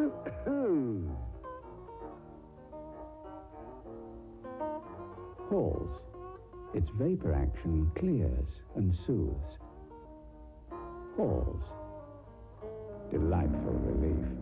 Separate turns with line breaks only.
Halls. Its vapor action clears and soothes. Halls. Delightful relief.